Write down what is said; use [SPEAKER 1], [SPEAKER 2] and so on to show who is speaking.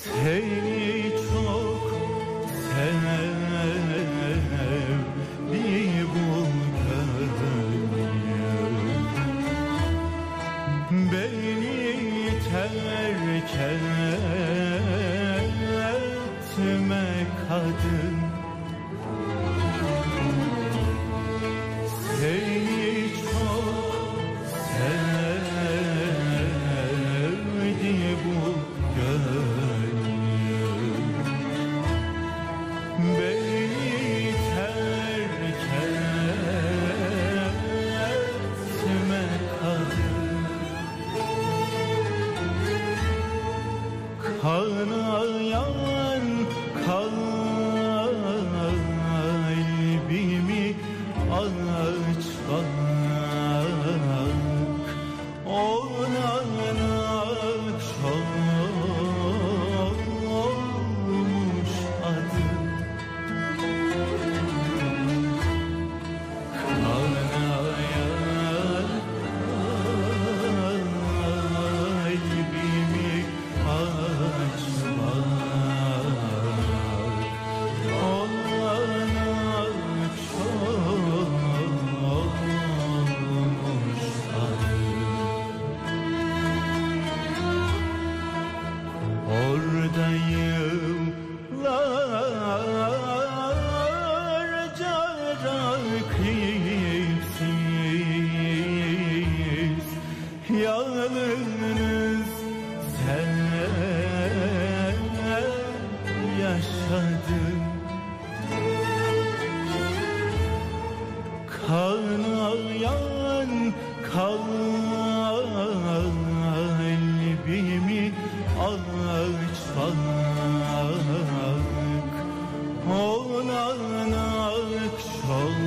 [SPEAKER 1] Seni çok sevdi bu gönlüm, beni terk etme kadın. Seni çok sevdi bu gönlüm, beni terk etme kadın. Kanayan kalbimi aç bak, ona akşam olmuş adım. Kanayan kalbimi aç bak, ona akşam olmuş adım. Orada yıllarca rakitsiz, yalnız sen yaşadın. Kanayan kalbimi aç bak, ona akşam